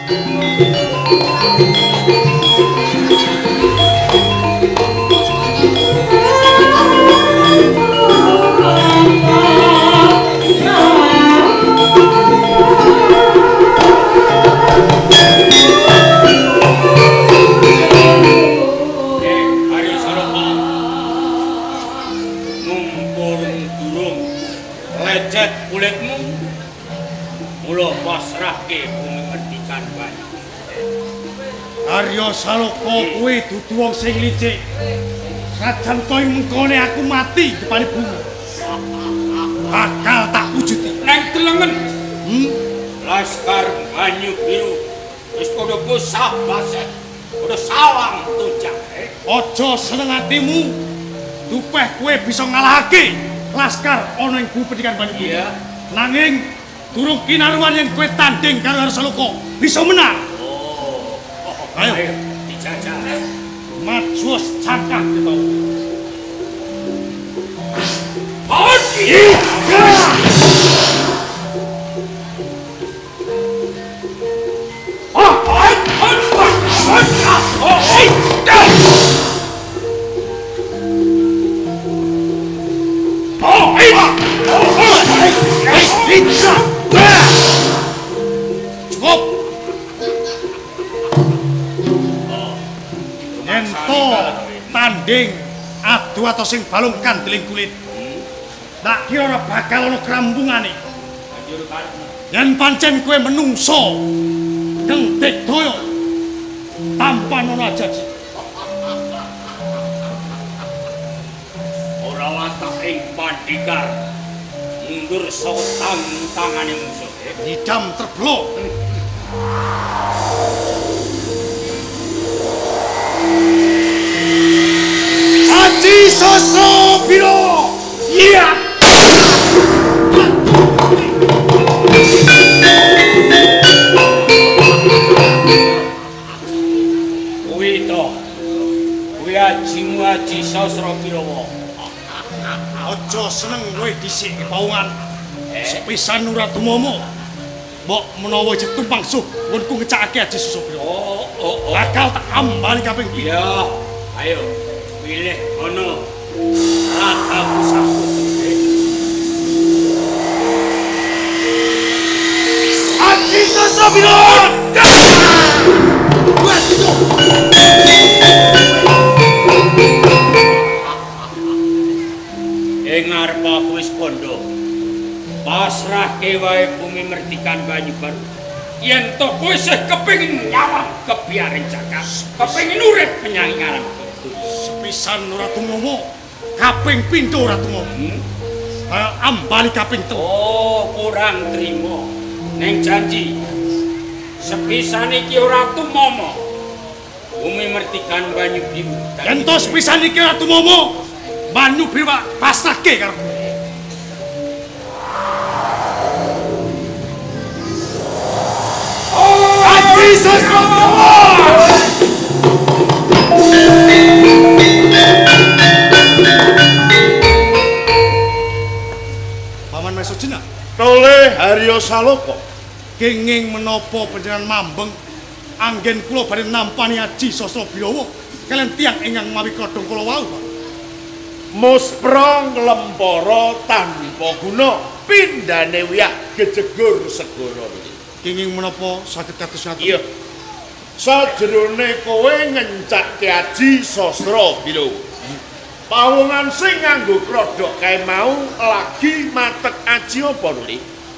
Arya Saloka kuwi dudu wong sing licik. Sajan kowe mengkone aku mati depane bumi. Bakal tak wujuti. Nang delengen. Laskar Banyu Biru wis padha bosah baset. Padha sawang tuncak. Aja seneng atimu. Dupeh kowe bisa ngalahake laskar ana ing Pendidikan Banyu Biru. Iya. Nanging durung kinaruan yang kowe tanding karo Arya Saloka bisa menang. Ayo, dijajah. Majus cangkah kita. Cukup. Ento tanding adu atau sing balung kandeling kulit. Tak kira ora bakal ana krambungane. Yen pancen kowe menungso gentik daya tanpa ana ajaji. Ora watak ing pandikar mundur saka tangane musuh. Idam terblok. Aji Sosro Biro. Iya. Kuwi to. Kuwi ajimu Aji Sosro Biro. Aja seneng kowe dhisik pawungan. Sepisan ora tumomo. Mbok menawa isih tumpang suh ngonku ngecakake Aji Sosro Biro. Oh. Bakal tak ambali kaping pindho. Iya. Ayo. Pilih ono raka pusatku. Aji Sosro Biro. Ing ngarep aku wis kandha. Pasrahke wae Bumi Mertikan Banyu Baru. Yen to kowe isih kepengin nyawang kebiaring jagat, kepengin urip menyang alam. Sepisan ora tumomo, kaping pindho ora tumomo. Ayo ambali kaping telu. Oh, kurang trimo. Neng janji. Sepisan iki ora tumomo. Bumi Mertikan Banyu Biru. Yen to sepisan iki ora tumomo, Banyu Biru pasrahke karo kowe. Aji Sosro Paman Mesojena. Toleh Arya Saloka. Kenging menapa panjenengan mambeng anggen kula badhe nampani Aji Sosro Biro kalian tiang ingkang mawi kodhong kula wau. Muspra nglempara tanpa guna pindhane wiyah gejegur segara. Kenging menapa saged kados ngaten? Iya. Sajrone kowe ngencakke Aji Sosro Biro. Pawungan sing nganggo krodhok kae mau lagi matek aji apa Nuli?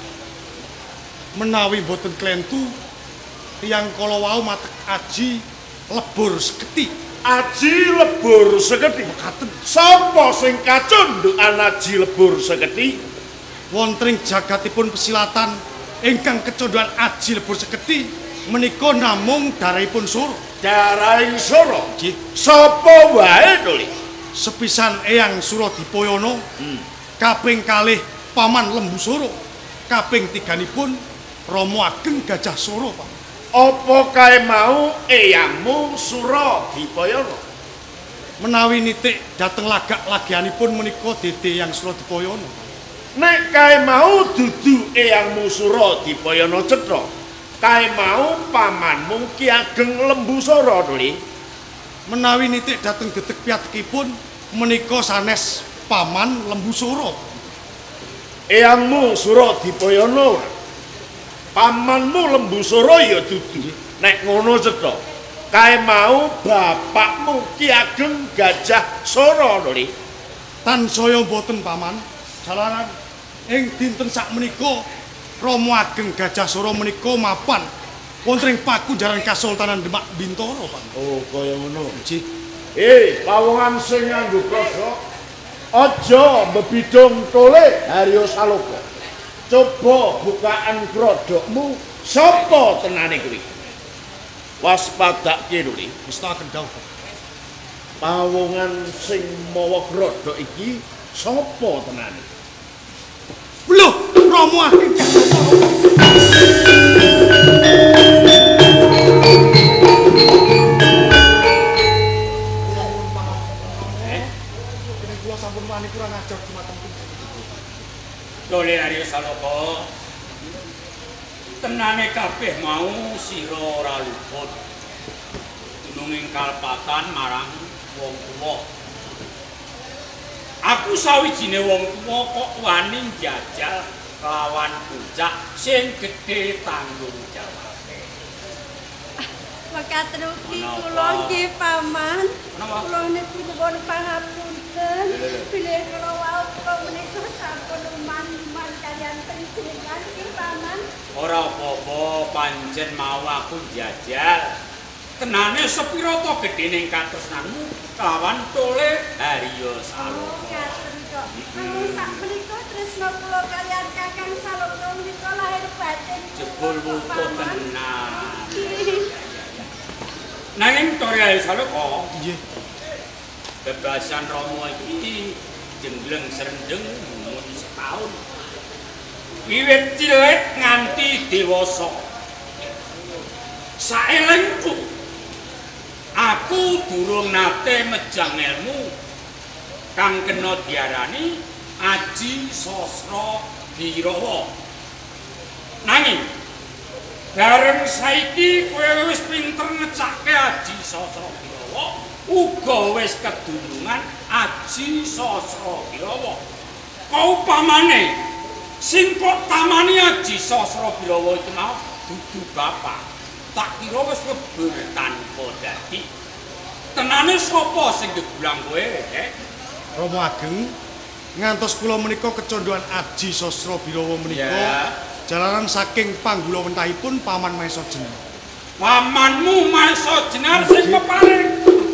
Menawi boten klentu tiyang kala wau matek aji lebur seketi. Aji lebur seketi. Mekaten. Sapa sing kacundhukan aji lebur seketi? Wonten ing jagatipun pesilatan ingkang kecondhoan aji lebur seketi menika namung darahipun Sura. Darahing Sura. Nggih. Sapa wae Nuli? Sepisan Eyang Suradipayana, kaping kalih Paman Lembu Sura, kaping tiganipun Rama Ageng Gajah Sura, Pak. Apa kae mau eyangmu Suradipayana? Menawi nitik dhateng lagak lagianipun menika Dede Eyang Suradipayana. Nek kae mau dudu eyangmu Suradipayana cetha, kae mau pamanmu Ki Ageng Lembusara to, Li. Menawi nitik dhateng detek piyatekipun menika sanes Paman Lembusara. Eyangmu Suradipayana. Pamanmu Lembusara ya dudu. Nek ngono cetha, kae mau bapakmu Ki Ageng Gajah Sora to, Li. Tansaya boten Paman. Jalaran ing dinten sakmenika Rama Ageng Gajah Sora menika mapan wonten ing Pakunjaran Kasultanan Demak Bintara, Pak. Oh, kaya ngono. Nggih. Pawongan sing nganggo krasa aja mbebidong tole Harya Saloka. Coba bukaan krodhokmu sapa tenane kuwi? Waspadake lho, Li. Mestaken dawuh. Pawongan sing mawa krodhok iki sapa tenane? Lho, Rama Ageng Gajah Sora. Sampun wani kurang ajar dumateng Dole Arya Saloka. Tenane kabeh mau sira ora luput. Gununging kalpatan marang wong tuwa. Aku sawijine wong tuwa kok wani njajal kelawan bocah sing gedhe tanggung jawabe. Mekaten ugi kula nggih Paman. Kula niku nyuwun pangapunten. Bilih kula wau kula menika sampun uman-uman kaliyan panjenengan nggih Paman. Ora apa-apa pancen mau aku njajal. Tenane sepira to gedhening katresnanmu kelawan Tole Harya Saloka. Ngaten kok. Sakmenika tresna kula kaliyan Kakang Saloka menika lahir batin Jebul wutuh tenan. Nanging Tole Harya Saloka, nggih. bebasan Rama iki jengleng serendeng mun setahun. Wiwit cilik nganti dewasa. Saelengku aku durung nate mejang ilmu kang kena diarani Aji Sastra Birawa. Nanging bareng saiki kowe wis pinter ngecake Aji Sastra Birawa, uga wis kedunungan Aji Sastra Birawa. Kau pamane sing kok tamani Aji Sastra Birawa iki mau dudu bapak. Tak kira wis ngebur tanpa dadi. Tenane sapa sing gegulang kowe, Rama Ageng ngantos kula menika kecondhoan Aji Sastra Birawa menika Ya. jalaran saking panggula wentahipun Paman Maesa Jenar. Pamanmu Maesa Jenar sing peparing.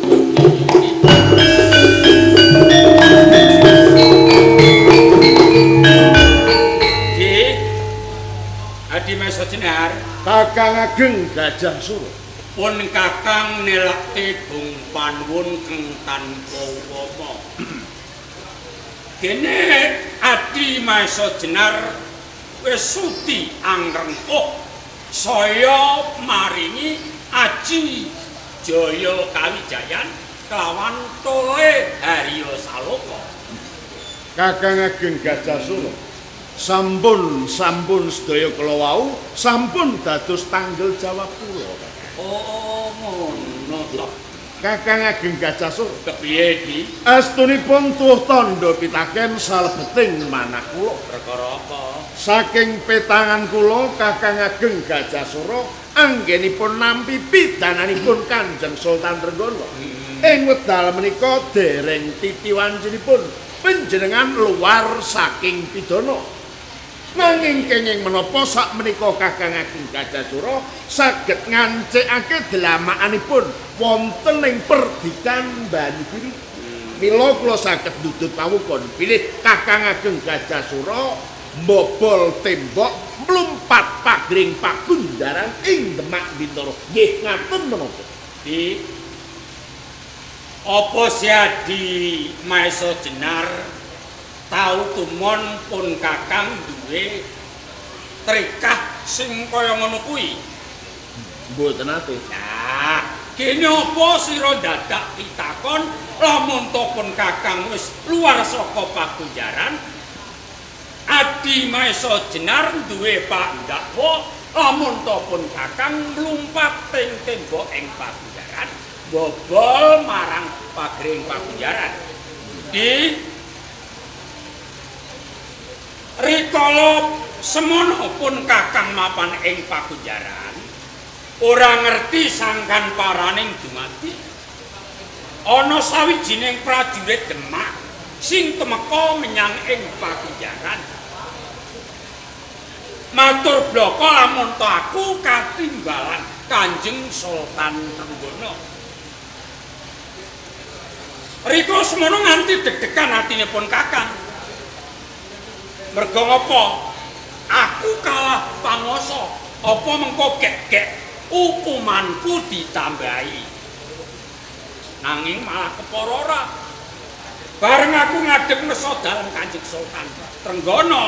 Adi Maesa Jenar, Kakang Ageng Gajah Sora. pun kakang nelakte bung panuwun keng tanpa upama. Dene Adi Maesa Jenar wis sudi angrengkuh saya maringi Aji Jaya Kawijayan kelawan Tole Harya Saloka. Kakang Ageng Gajah Sora. Sampun sedaya kala wau sampun dados tanggel jawab kula. Oh, ngono to. Kakang Ageng Gajah Sora. Kepiye iki? Astunipun tuwuh tandha pitaken salebeting manah kula. Perkara apa? Saking petangan kula Kakang Ageng Gajah Sora anggenipun nampi pidananipun Kanjeng Sultan Trenggono. Ing wekdal menika dereng titiwancinipun panjenengan luar saking pidana. Nanging kenging menapa sak menika Kakang Ageng Gajah Sora saged ngancikake delamakanipun wonten ing perdikan Banyubiru. Mila kula saged ndudut pawukon bilih Kakang Ageng Gajah Sora mbobol tembok mlumpat pagring Pakunjaran ing Demak Bintara. Nggih ngaten menapa? Di apa si Adi Maesa Jenar tau tumon pun kakang duwe trikah sing kaya ngono kuwi? Mboten nate. Nah, kene apa sira dadak pitakon lamun to pun kakang wis luar saka Pakunjaran? Adi Maesa Jenar duwe pak ndakwa Lamun to pun Kakang mlumpat teng tembok ing pagunjaran, bobol marang pagering pagunjaran. Di rikala semono pun Kakang mapan ing pagunjaran, ora ngerti sangkan paraning dumadi. Ana sawijining prajurit Demak sing temeka menyang ing pagunjaran. Matur bloko lamun to aku katimbalan Kanjeng Sultan Trenggono. Rika semono nganti deg-degan atinipun Kakang. Merga ngapa? Aku kalah pangoso, apa mengko gek-gek hukumanku ditambahi. Nanging malah kepara ora. Bareng aku ngadeg nesa dalem Kanjeng Sultan Trenggono,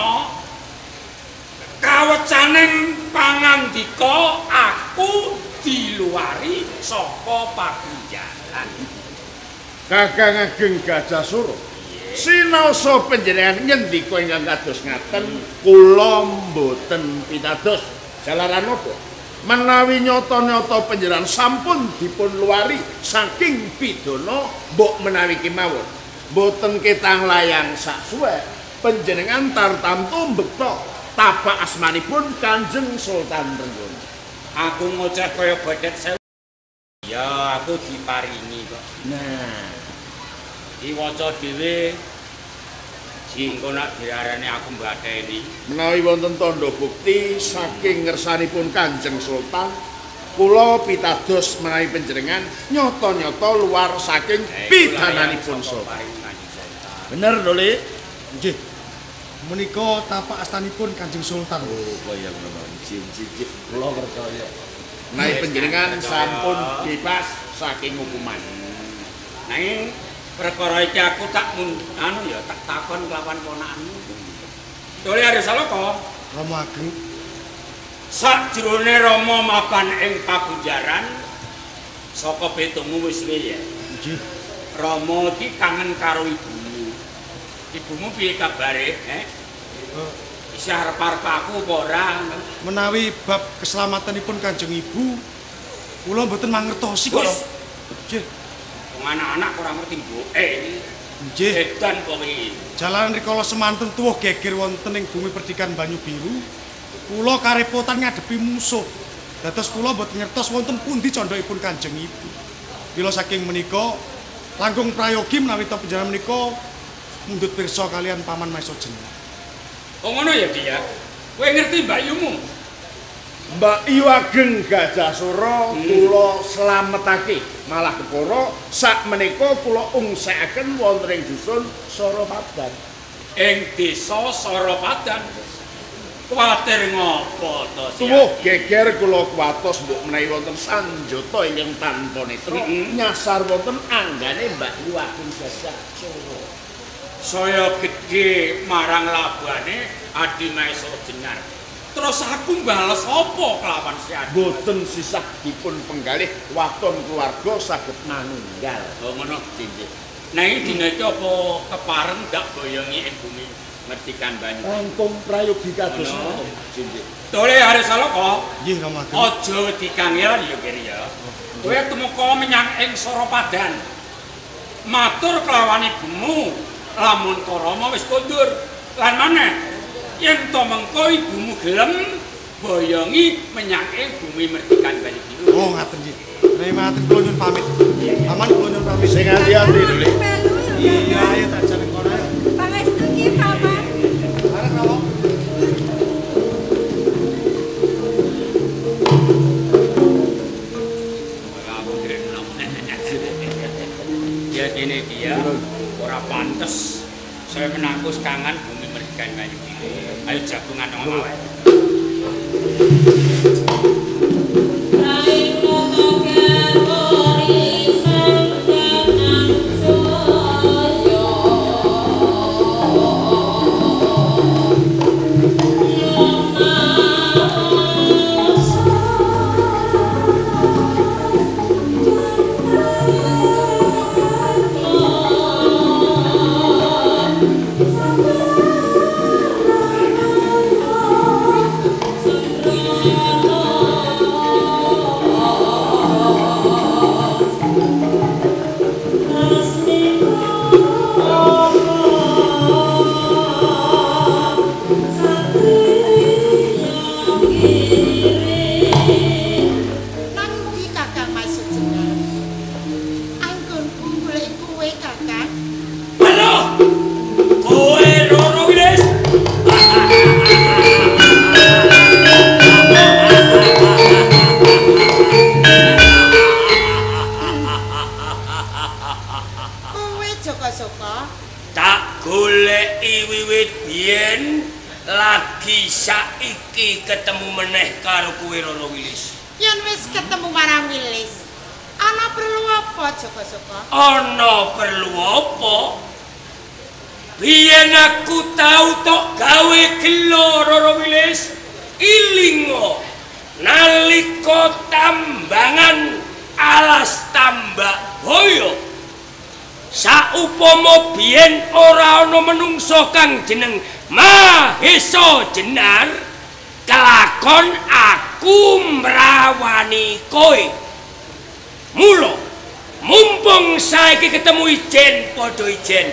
kawecaning pangandika aku diluari saka pagunjaran. Kakang Ageng Gajasura, sinaosa panjenengan ngendika ingkang kados ngaten kula mboten pitados. Jalaran napa? Menawi nyata-nyata panjenengan sampun dipun luari saking pidana, mbok menawi kemawon mboten ketang layang saksuwe panjenengan tartamtu mbekta tapak asmanipun Kanjeng Sultan Trenggono. Aku ngoceh kaya badet sewu. Ya aku diparingi kok. Nah, diwaca dhewe jingko nak diarani aku mbadeni. menawi wonten tandha bukti saking ngersanipun Kanjeng Sultan, kula pitados menawi panjenengan nyata-nyata luar saking pidananipun Sultan. Bener lho, Le? Nggih. Menika tapak astanipun Kanjeng Sultan. Oh, kaya ngono. Nggih, kula percaya. Menawi panjenengan sampun bebas saking hukuman. Nanging perkara iki aku tak ya tak takon kelawan ponakanmu. Dole Arya Saloka, Rama Ageng. Sakjroning Rama mapan ing pagunjaran saka betumu wis suwe ya. Nggih. Rama iki kangen karo ibumu. Ibumu piye kabare, Isih arep-arep aku apa ora? Menawi bab keselamatanipun Kanjeng Ibu, kula mboten mangertosi kok. Nggih. Wong anak-anak ora ngerti mboke. Nggih. Edan kok iki. Jalaran rikala semanten tuwuh geger wonten ing bumi perdikan Banyu Biru, kula karepotan ngadepi musuh. Dados kula mboten ngertos wonten pundi condhokipun Kanjeng Ibu. Mila saking menika langkung prayogi menawi to panjenengan menika mundhut pirsa kalian Paman Maesa Jeneng. Oh ngono ya, Dia. Kowe ngerti Mbak Yumu? Mbak Yu Ageng Gajasura kula slametake, malah kepara sak menika kula ungsekaken wonten ing dusun Soropadan. Ing desa Soropadan. Kuwatir ngopo to, Sia? Tuwuh geger kula kuwatos mbok menawi wonten sanjata ingkang tanpa netra nyasar wonten anggane Mbak Yu Ageng Gajasura. Saya gedhe marang labane Adi Maesa Jenar. Terus aku mbales apa kelawan si Adi? Boten sisah dipun penggalih waton keluarga saged manunggal. Oh ngono, Jinjit. Nah iki dina iki apa kepareng ndak boyongi ing bumi ngertikan banyu. Langkung prayogi kados ngoten, Jinjit. Dole Arya Saloka, Nggih, Rama Ageng. aja wedi kangelan ya kiri ya. Kowe tumeka menyang ing Soropadan. Matur kelawan ibumu, lamun Rama wis kondur. Lan maneh yen to mengko ibumu gelem boyongi menyang ing bumi mertikan Banyu Biru. Oh, ngaten nggih. Menawi matur kula nyuwun pamit. Paman kula nyuwun pamit. Sing ati-ati lho, Le. Iya, ayo tak jalan kono ayo. Pangestu ki Paman. Arep Rama. Ya dene dia ora pantes saya menangkus kangen bumi mertikan Banyu Biru. Ayo jagungan ngomong wae. Sandra karo kowe Roro Wilis. Yen wis ketemu marang Wilis, ana perlu apa Joko-Joko? Ana perlu apa? Biyen aku tau tok gawe gelo Roro Wilis ilingo nalika tambangan alas tambak boyo. Saupama biyen ora ana menungso kang jeneng Mahesa Jenar, kelakon aku mrawani kowe. Mula mumpung saiki ketemu ijen padha ijen,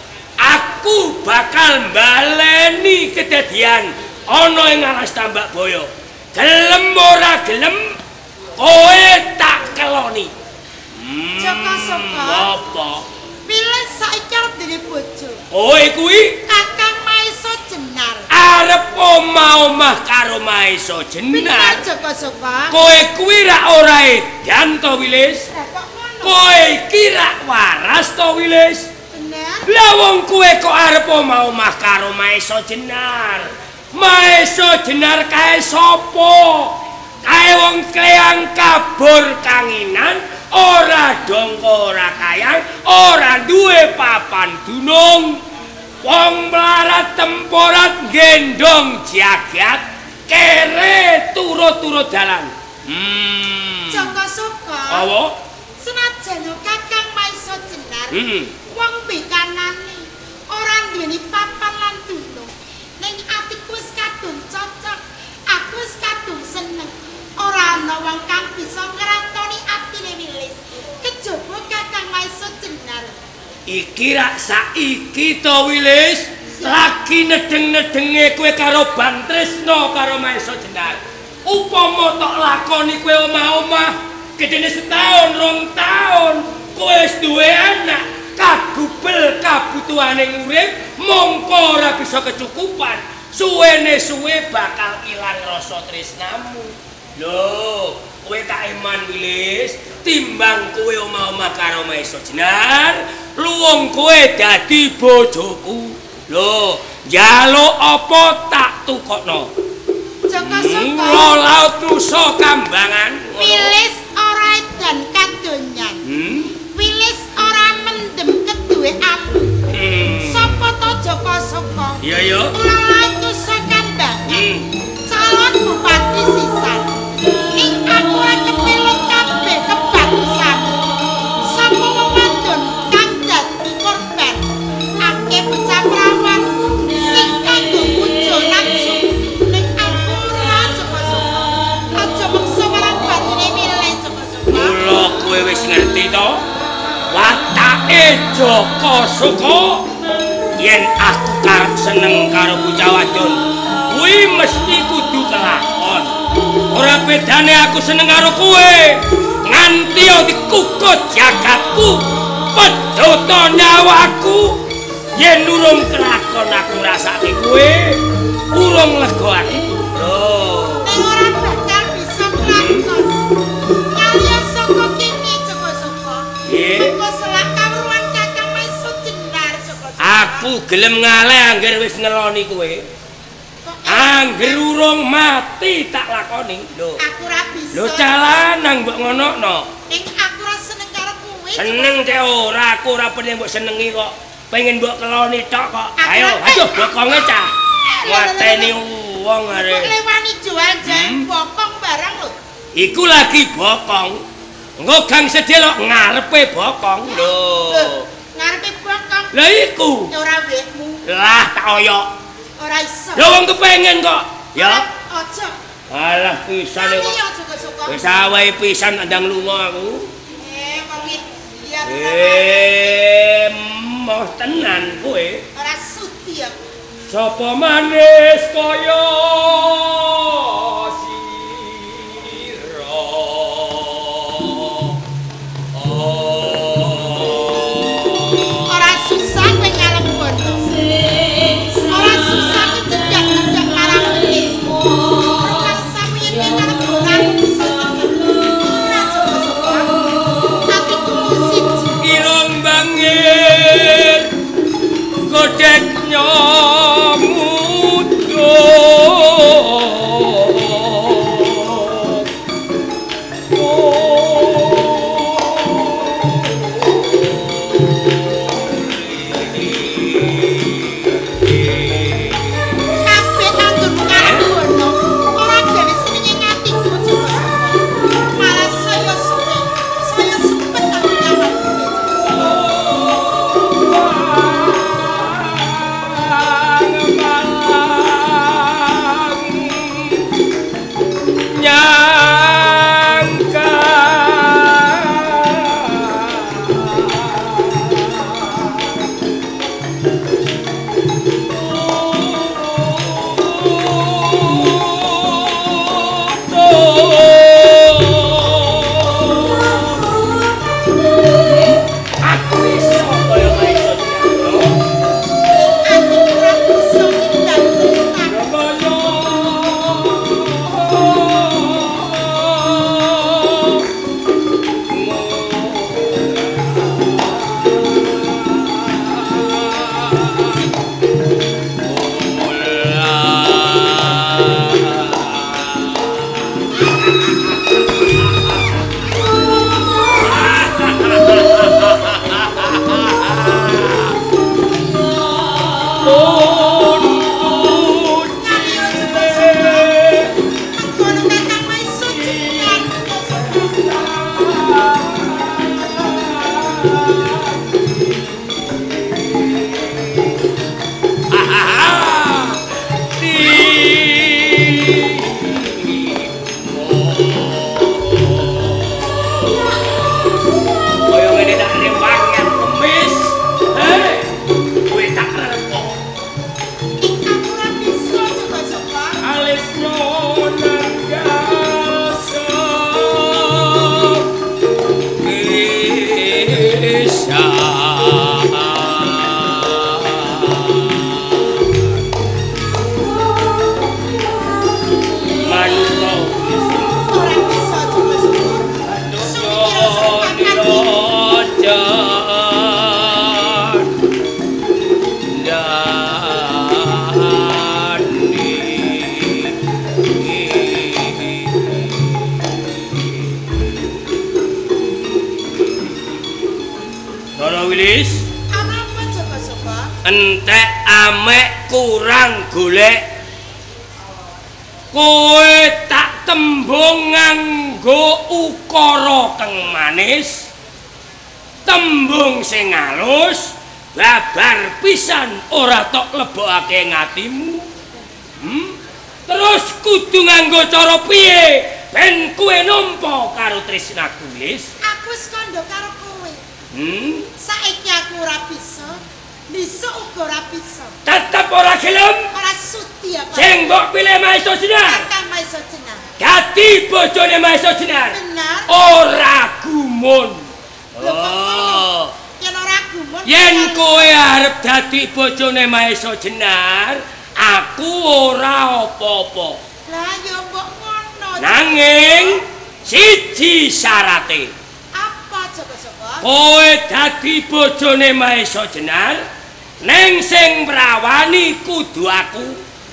aku bakal baleni kedadian ana ing alas tambak boyo. Gelem ora gelem kowe tak keloni. Joko-Joko. Apa? Wilis saiki arep dene bojo. Kowe kuwi Kakang Mahesa Jenar. arep omah-omah karo Mahesa Bener Jenar. Joko-Joko. Kowe kuwi rak ora edan to Wilis? Kok ngono? Kowe iki rak waras to Wilis? Bener. Lah wong kowe kok arep omah-omah karo Mahesa Jenar. Mahesa Jenar kae sapa? Kae wong kleang kabur kanginan, ora dongko ora kayang, ora duwe papan dunung. Wong melarat temporat gendong jagat, kere turut-turut dalan. Joko-Joko. Apa? Senajan Kakang Mahesa Jenar, Hmm. wong bekanane ora nduweni papan lan dunung. Ning atiku wis kadung cocok, aku wis kadung seneng. Ora ana wong kang bisa ngrantoni atine Wilis. Kejaba Kakang Mahesa Jenar. Iki rak saiki to Wilis, lagi nedeng-nedenge kowe karo Bantresna karo Mahesa Jenar. Upama tok lakoni kowe omah-omah, gedene setahun, 2 tahun, kowe wis duwe anak, kagubel kabutuhane urip, mongko ora bisa kecukupan. Suwene-suwe bakal ilang rasa tresnamu. Lho, kowe tak eman Wilis, timbang kowe omah-omah karo Mahesa Jenar, luwung kowe dadi bojoku. Lho, njaluk apa tak tukokno. Joko-Joko. Mula laut nusa kambangan. Wilis ora edan kadonyan. Wilis ora mendem keduwe apu. Sapa to Joko-Joko? Iya ya. Laut nusa kambangan. Calon bupati sisan. Ing aku ora kepelok kabeh kebagusan. Sapa wong wadon kang dadi korban. Akeh bocah prawan sing kanggo pujo nafsu. Ning aku ora Joko-Joko. Aja meksa marang batine Wilis Joko-Joko. Mula kowe wis ngerti to? Watake Joko-Joko yen aku karep seneng karo bocah wadon, kuwi mesti kudu kelakon. Ora bedane aku seneng karo kowe, nganti dikukut jagatku, pedhota nyawaku. Yen urung kelakon aku rasake kowe, urung lega atiku. Lho. Ning ora bakal bisa kelakon. Kalian saka kene Joko-Joko. Nggih. Engko selak kawruan Kakang Mahesa Jenar Joko-Joko. Aku gelem ngalih angger wis ngeloni kowe. Angger urung mati tak lakoni. Lho. Aku ora bisa. Lho calanang mbok ngonokno. Ning aku ora seneng karo kowe. Seneng cek ora, aku ora pengen mbok senengi kok. Pengen mbok keloni tok kok. Aku Ayo, ora- ayo bokonge cah. Wateni wong Kok arek. lewani jual jan bokong barang lho. Iku lagi bokong. Engko gang sedelok ngarepe bokong. Lho. Ngarepe bokong. Lah iku. Ora wekmu. Lah tak oyok. Ora iso. Lho wong kepengen kok. Ya. Aja. Alah pisane kok. Ayo Joko-Joko. Wis awae pisan ndang lunga aku. Wong iya. Moh tenan kowe. Ora sudi aku. Sapa manis kaya sira. Ora susah kowe ngalem bondo. Ora susah kowe cedak-cedak marang Wilis. Ora samu yen kowe ngalem bondo bisa. Ora Joko-Joko. Atiku siji. Irung bangir godhek nyamudra. Ndara Wilis. Ana apa Joko? Entek amek kurang golek. Kowe tak tembung nganggo ukara kang manis. Tembung sing halus, babar pisan ora tok lebokake ngatimu. Terus kudu nganggo cara piye ben kowe nampa karo tresnaku Wilis? Aku wis kandha karo kowe. Saiki aku ora bisa, besok uga ora bisa. Tetep ora gelem? Ora sudi apa? Sing mbok pilih Maesa Jenar. Kakang Maesa Jenar. Dadi bojone Maesa Jenar. Bener. Ora gumun. Oh. Yen ora gumun. Yen kowe arep dadi bojone Maesa Jenar, aku ora apa-apa. Lah ya mbok ngono. Nanging siji syarate. Apa Joko? Kowe dadi bojone Maesa Jenar, ning sing mrawani kudu aku.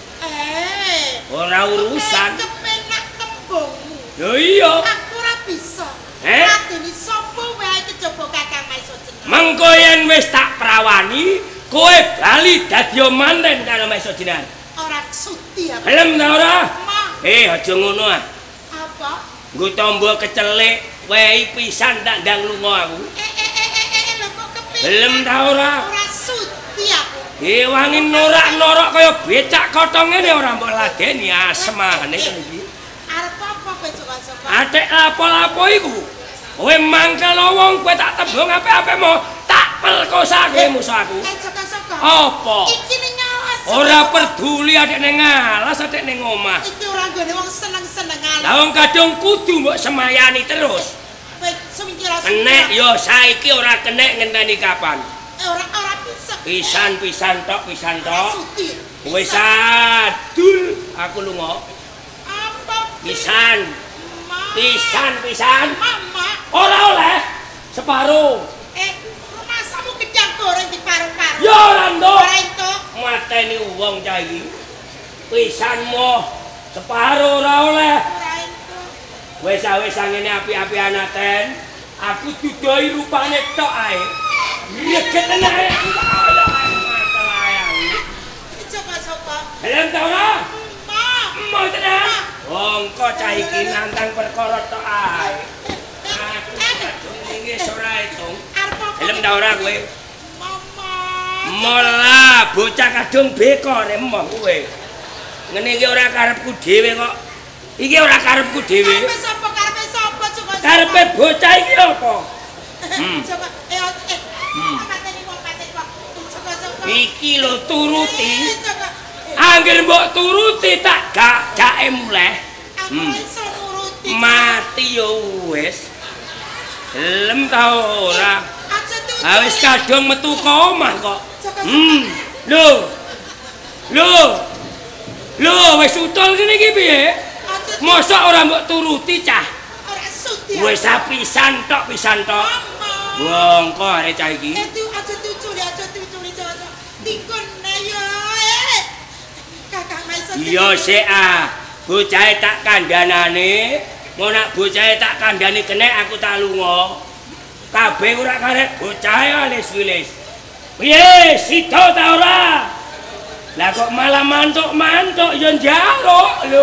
Ora urusan. Kepenak tembungmu. Lho iya. Aku ora bisa. Atine sapa wae kejaba Kakang Maesa Jenar. Mengko yen wis tak prawani, kowe bali dadi manten karo Maesa Jenar. Ora sudi apa? Gelem ta ora? Ma. Aja ngono ah. Apa? Nggo tombo kecelik, wehi pisan tak ndang lunga aku. Lha kok kepenak? Gelem ta ora? Ora sudi aku. Wangi norak-norak kaya becak kothong ngene ora mbok ladeni asmane iki. Arep apa kowe Joko? Atik lapo-lapo iku. Kowe mangkel wong kowe tak tembung apik-apikmu, tak pelkosake musuh aku. Joko. Apa? Iki ning ngalas. Ora peduli adik ning ngalas, adik ning omah. Iki ora nggone wong seneng-senengan. Lah wong kadung kudu mbok semayani terus. Kowe semingkira. Kenek yo saiki ora kenek ngenteni kapan. Ora bisa. Pisan tok. Sudi. Wis adul aku lunga. Apa? Pisan. Mama. Ora oleh separo. Rumah samu gedang goreng di paru-paru. Ya ora entuk. Ora entuk. Mateni wong cah iki. Pisanmu separo ora oleh. Ora entuk. Wis ngene api-apian aten. Aku dudoi rupane tok ae. Reget tenan ae. Coba. Helm ta ora? Ma. Tenan. Wong kok cah iki nantang perkara tok ae. Aku kadung iki ora etung. Helm ta ora kowe? Mama. Mola bocah kadung beko remoh kowe. Ngene iki ora karepku dhewe kok. Iki ora karepku dhewe. Karepe sapa Joko? Karepe bocah iki apa? Coba mateni wong. Joko. Iki lho turuti. Angger mbok turuti tak gake muleh. Aku iso nuruti. Mati yo wis. Gelem ta ora? Aja tuh. Wis kadung metu ka omah kok. Lho, wis utul kene iki piye? Mosok ora mbok turuti cah. Ora sudi. Wis pisan tok. Wong kok arek cah iki. Aja tuculi Joko. Dikon ayo. Kakang Maesa. Iya sik bocahe tak kandhanane, mau nak bocahe tak kandhani kenek aku tak lunga. Kabeh ora karep bocahe alis-wilis. Piye, sida ta ora? Lah kok malah mantuk-mantuk ya njaluk lho.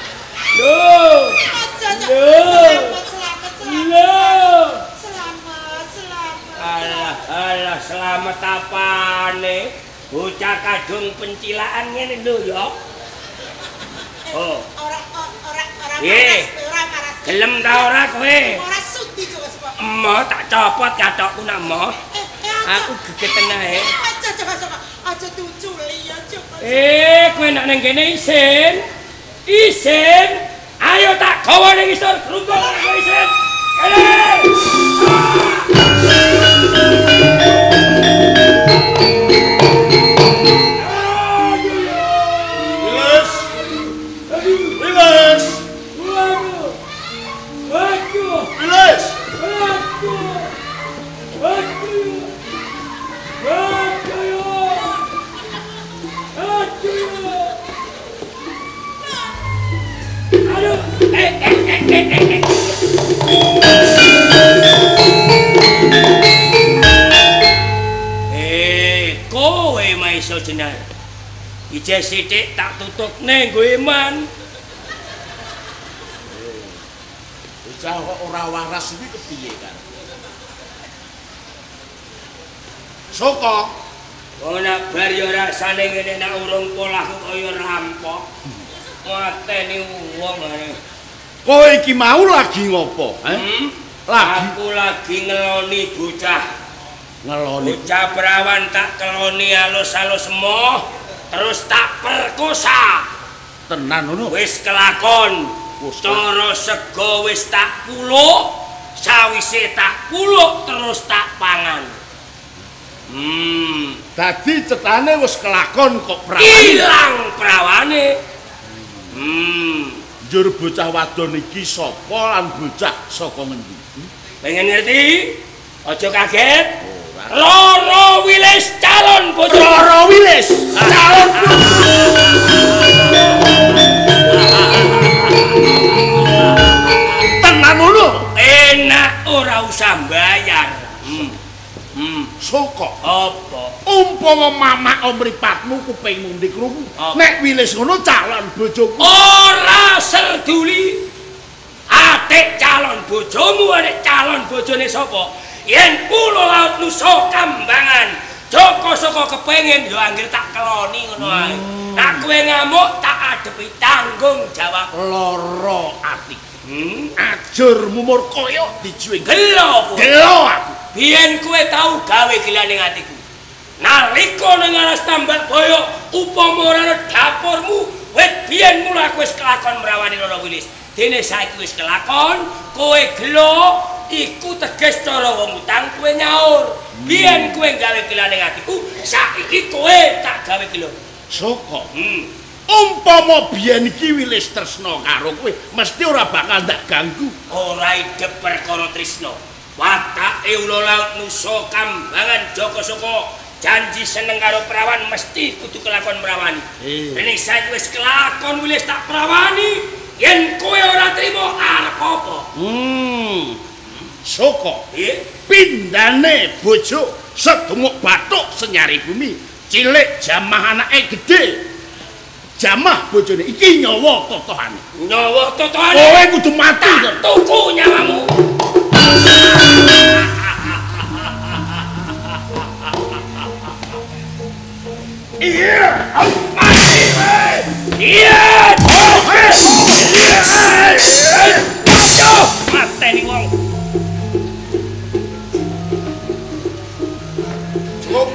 Selamat. Alah selamat apane? Bocah kadung pencilaan ngene lho ya. Oh. Ora paras. Gelem ta ora kowe? Ora sudi Joko. Emoh tak copot kathokku nak emoh. Aku gegeten ae. Aja Joko. Aja tuculi ya Joko. Kowe nak nang kene isin. Ayo tak gawa ning isor grungkul kowe isin. Ijeh sithik tak tutupne nggo iman. Bocah kok ora waras iki kepiye kan? Soko. Oh nak bar yo rasane ngene nak urung polahku kaya rampok. Mateni wong ngene. Kowe iki mau lagi ngopo? Lagi aku lagi ngeloni bocah. Ngeloni. Bocah perawan tak keloni halus-halus emoh, terus tak perkosa. Tenan ngono. Wis kelakon. Cara sego wis tak kuluk, sawise tak kuluk terus tak pangan. Dadi cetane wis kelakon kok prawane. Ilang prawane. Njur bocah wadon iki sapa lan bocah saka ngendi? Pengen ngerti? Aja kaget. Roro Wilis calon bojo. Roro Wilis calon tenan ngono. Enak ora usah bayar. Soko. Apa? Umpama mamak mripatmu kupingmu ndi krungu. Nek Wilis ngono calon bojoku. Ora serduli. Atik calon bojomu, atik calon bojone sapa? Yen pulo laut Nusa Kambangan, Joko saka kepengin yo anggere tak keloni ngono ae. Nek kowe ngamuk tak adepi tanggung jawab. Lara ati. Ajur mumur koyo dijuing. Gelo. Gelo aku. Biyen kowe tau gawe gelane atiku. Nalika ning alas tambak boyo upama ora dapurmu, wit biyen mula kowe wis kelakon mrawani Roro Wilis. Dene saiki wis kelakon, kowe gelo iku teges cara wong utang kowe nyaur. Biyen kowe gawe gelane atiku, saiki kowe tak gawe gelo. Soko. Umpama biyen iki Wilis tresna karo kowe, mesti ora bakal ndak ganggu. Ora idep perkara tresna. Watake ula laut Nusa Kambangan Joko Soko janji seneng karo perawan mesti kudu kelakon merawani. Rene saiki wis kelakon Wilis tak perawani. Yen kowe ora trimo arep apa? Soko. Pindane bojo sedumuk bathuk senyari bumi. Cilik jamah anake gedhe. Jamah bojone iki nyawa totohane. Nyawa totohane. Kowe kudu mati to. Tuku nyawamu. Iya, mati weh. Iya. Aduh, mateni wong. Cukup.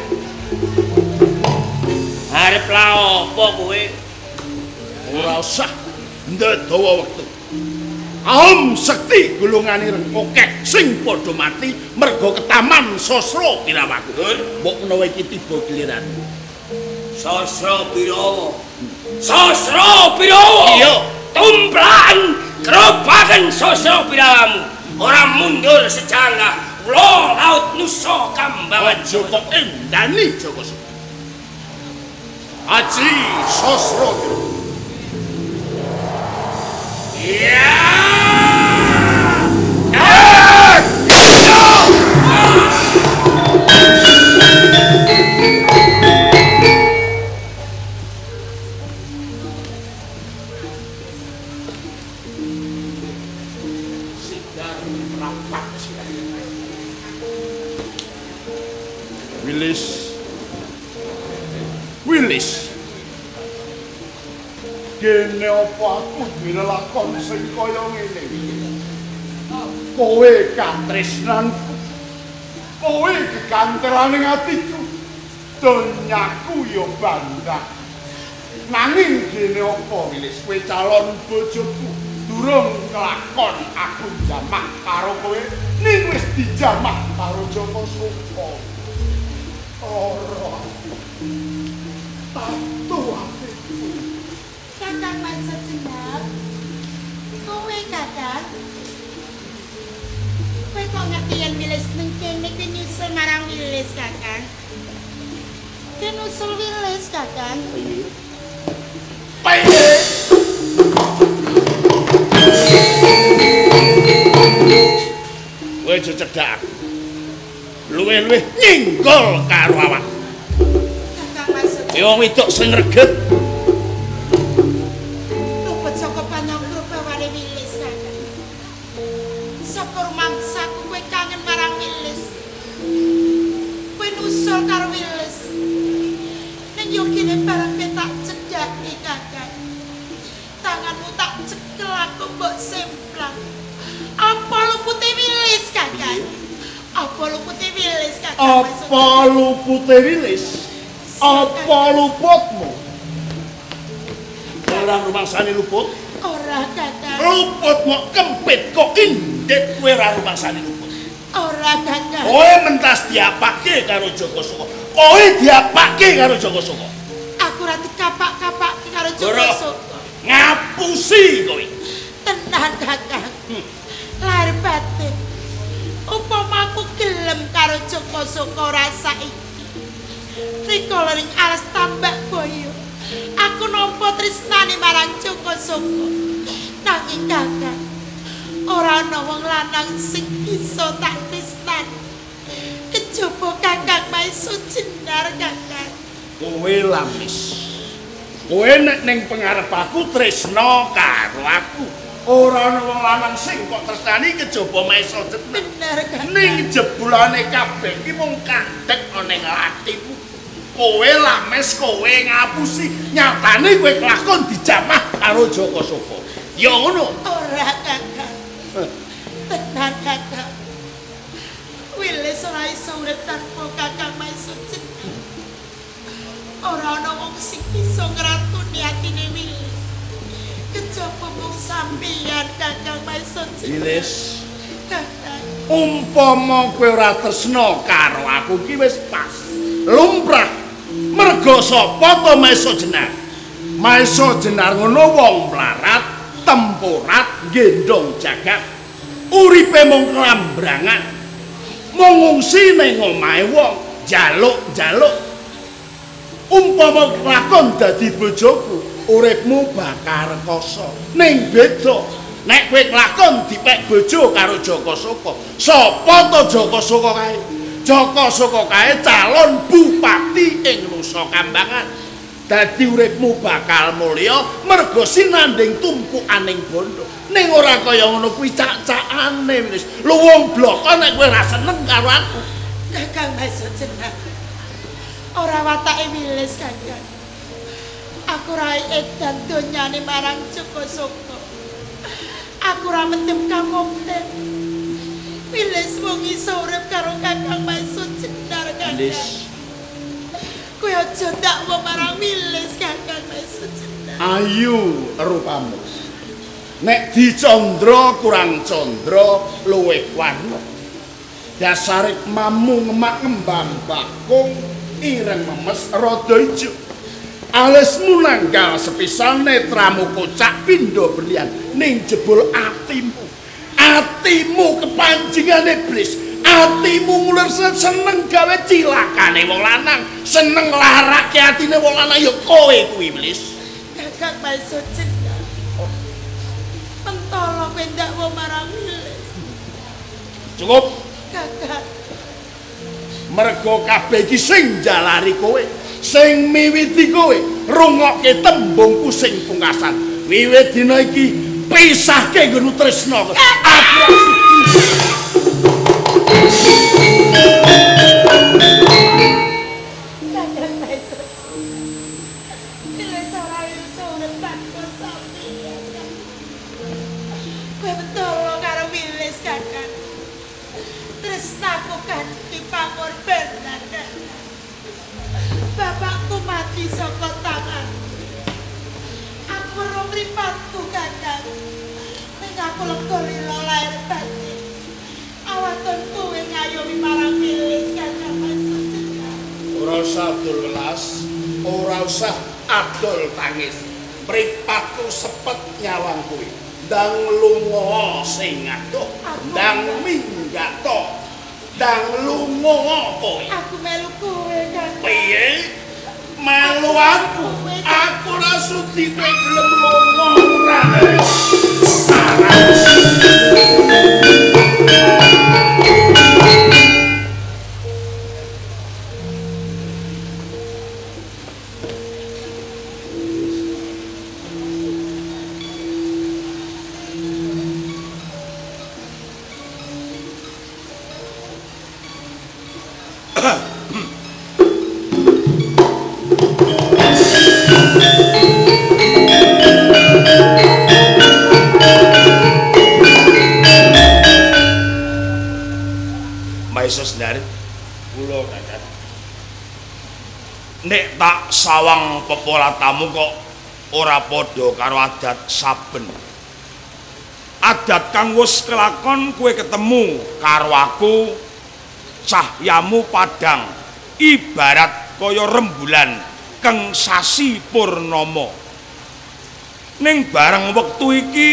Arep la opo kowe? Ora usah ndadawa wektu. Aum sekti gulungane rengkokek sing padha mati merga ketaman Sasra Pirawaku. Mbok menawa iki tiba giliran. Sasra Pirawa. Sasra Pirawa. Iya. Tumplan kerobaken Sasra Pirawamu. Ora mundur sejanggah kula laut Nusa Kambangan. Aja kok endani Joko Soko. Aji Sasra Pirawa. Iya. Wilis. Kene apa aku dilakon sing kaya ngene iki. Kowe katresnanku. Kowe kegantelaning atiku. Donyaku yo bangga. Nanging kene apa Wilis kowe calon bojoku. Durung kelakon aku jamah karo kowe, ning wis dijamah karo Joko Soko. Ora. Tatu atiku. Kakang Mas Sejenak. Kowe kakang. Kowe kok ngerti yen Wilis ning kene ki nyusul marang Wilis kakang. Ki nyusul Wilis kakang. Piye? Kowe aja cedhak aku. Luwih-luwih nyinggol karo awak. Kakang Mas wong wedok sing reget. Luput saka panyangkru bawane Wilis Kakang. Saka rumangsaku kowe kangen marang Wilis. Kowe nusul karo Wilis. Ning yo kene barang tak cedhaki Kakang. Tanganmu tak cekel aku mbok semplang. Apa lupute Wilis Kakang? Apa lupute Wilis Kakang? Apa lupute Wilis? Apa luputmu? Ora rumangsane luput? Ora Kakang. Luput mok kempit kok indit kowe ora rumangsane luput. Ora Kakang. Kowe mentas diapake karo Joko Soko. Kowe diapake karo Joko Soko. Aku ora dikapak-kapak karo Joko Soko. Ngapusi kowe. Tenan Kakang. Lahir batin. Upama aku gelem karo Joko Soko rasa iki. Rikala ning alas tambak boyo. Aku nampa tresnane marang Joko Soko. Nanging Kakang, ora ana wong lanang sing bisa tak tresnani. Kejaba Kakang Maiso Jenar Kakang. Kowe lamis. Kowe nek ning pengarep aku tresna karo aku. Ora ana wong lanang sing kok tresnani kejaba Maiso Jenar. Bener Kakang. Ning jebulane kabeh iki mung kandhek ana ning atimu. Kowe lames, kowe ngapusi. Nyatane kowe kelakon dijamah karo Joko Soko. Ya ngono. Ora Kakang. Tenan Kakang. Wilis ora iso urip tanpa Kakang Maiso Jenar. Ora ana wong sing bisa ngratuni atine Wilis. Kejaba mung sampeyan Kakang Maiso Jenar. Wilis, Kakang. umpama kowe ora tresna karo aku iki wis pas. Lumrah. Merga sapa to Maiso Jenar? Maiso Jenar ngono wong mlarat, temporat, gendong jagat. Uripe mung kelambrangan. Mung ngungsi ning omahe wong, jaluk-jaluk. Umpama lakon dadi bojoku, uripmu bakal rekoso. Ning beda, nek kowe lakon dipek bojo karo Joko Soko. Sapa to Joko Soko kae? Joko Soko kae calon bupati ing Nusa Kambangan. Dadi uripmu bakal mulya merga sinanding tumpukaning bondo. Ning ora kaya ngono kuwi cak-cakane wis. Lho wong bloko nek kowe ora seneng karo aku. Kakang Maiso Jenar. Ora watake Wilis Kakang. Aku ora edan donyane marang Joko Soko. Aku ora mendem kamukten. Wilis wong iso urip karo Kakang Maiso Jenar Kakang. Wilis. Kowe aja ndakwa marang Wilis Kakang Maiso Jenar. Ayu rupamu. Nek dicandra kurang candra luwih warna. Dasare mamu ngemak ngembang bakung ireng memes rada ijo. Alismu nanggal sepisan netramu kocak pindho berlian ning jebul atimu. Atimu kepancingan iblis. Atimu nguler seneng gawe cilakane wong lanang, seneng larake atine wong lanang ya kowe kuwi iblis. Kakang Maiso Jenar. Pentolo kowe ndakwa marang Wilis. Cukup. Kakang. Merga kabeh iki sing jalari kowe, sing miwiti kowe, rungokke tembungku sing pungkasan. Wiwit dina iki pisahke nggonmu tresna. Kakang Maiso. Wilis ora iso urip tanpa sampeyan. Kowe betolo karo Wilis Kakang. Tresnaku kanthi pangorbanan. Bapakku mati saka tangan. Aku ora mripatku Kakang. Ning aku lega lila lair batin. Awaton kowe ngayomi marang Wilis Kakang Maiso Jenar. Ora usah adol welas, ora usah adol tangis. Mripatku sepet nyawang kowe. Ndang lunga sing adoh, ndang minggat to. Ndang lunga kowe. Aku melu kowe Kakang. Piye? Melu aku. Aku ora sudi kowe gelem lunga ora. Maisa Sendari kula Kakang. Nek tak sawang pepolatamu kok ora padha karo adat saben. Adat kang wis kelakon kowe ketemu karo aku cahyamu padang ibarat kaya rembulan keng sasi purnama. Ning bareng wektu iki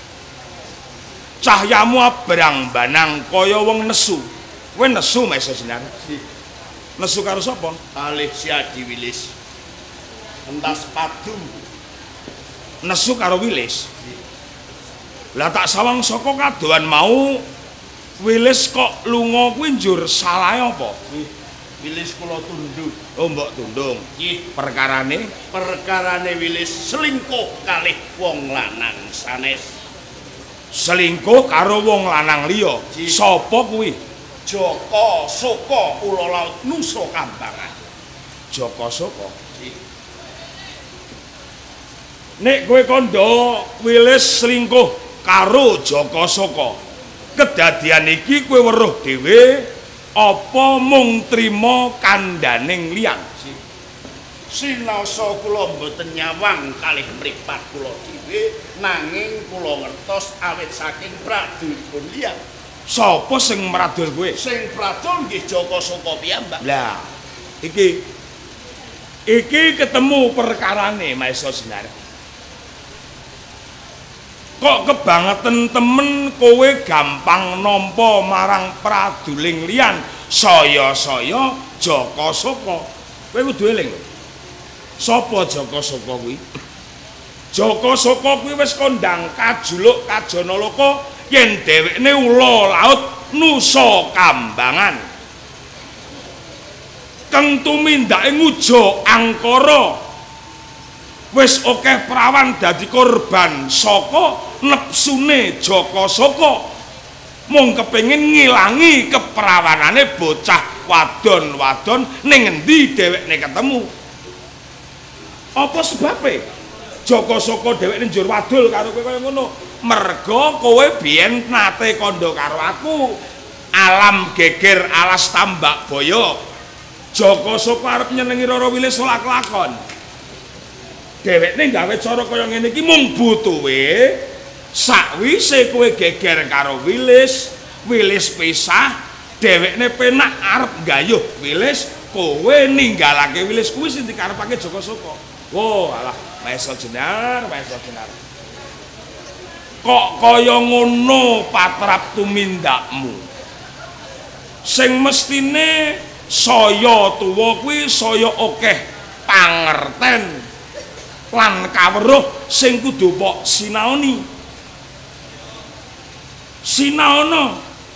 cahyamu abrang banang kaya wong nesu. Kowe nesu Maisa Sinar. Nesu karo sapa? Kalih Si Adi Wilis. Entas padu. Nesu karo Wilis. Lah tak sawang saka kadohan mau Wilis kok lunga kuwi njur salahe apa? Wilis kula tunduk. Oh mbok tundung. Nggih, Perkarane Wilis selingkuh kalih wong lanang sanes. Selingkuh karo wong lanang liya. Sapa kuwi? Joko Soko Ula Laut Nusa Kambangan. Joko Soko. Nek kowe kandha Wilis selingkuh karo Joko Soko, kedadian iki kowe weruh dhewe apa mung trima kandhaning liyang? Sinaosa kula mboten nyawang kalih mripat kula dhewe nanging kula ngertos awit saking pradulipun liyang. Sapa sing mradul kowe? Sing pradul nggih Joko Soko piyambak. Lah, iki ketemu perkarane Maisa Sinar. Kok kebangetan temen kowe gampang nampa marang praduling liyan saya-saya Joko Soko. Kowe kudu eling. Sapa Joko Soko kuwi? Joko Soko kuwi wis kondang kajuluk Kajanalaka yen dhewekne ula laut Nusa Kambangan. Keng tumindake nguja angkara. Wis akeh prawan dadi korban saka nepsune Joko Soko. Mung kepengin ngilangi keprawanane bocah wadon-wadon ning endi dhewekne ketemu. Apa sebabe Joko Soko dhewekne njur wadul karo kowe kaya ngono? Merga kowe biyen nate kandha karo aku. Alam geger alas tambak boyo. Joko Soko arep nyenengi Rara Wilis ora kelakon. Dhewekne gawe cara kaya ngene iki mung butuhe sakwise kowe geger karo Wilis, Wilis pisah, dhewekne penak arep gayuh Wilis, kowe ninggalake Wilis kuwi sing dikarepake Joko Soko. Oh, alah, Maisa Jenar. Kok kaya ngono patrap tumindakmu? Sing mestine saya tuwa kuwi saya akeh pangerten lan kaweruh sing kudu pok sinaoni. Sinaono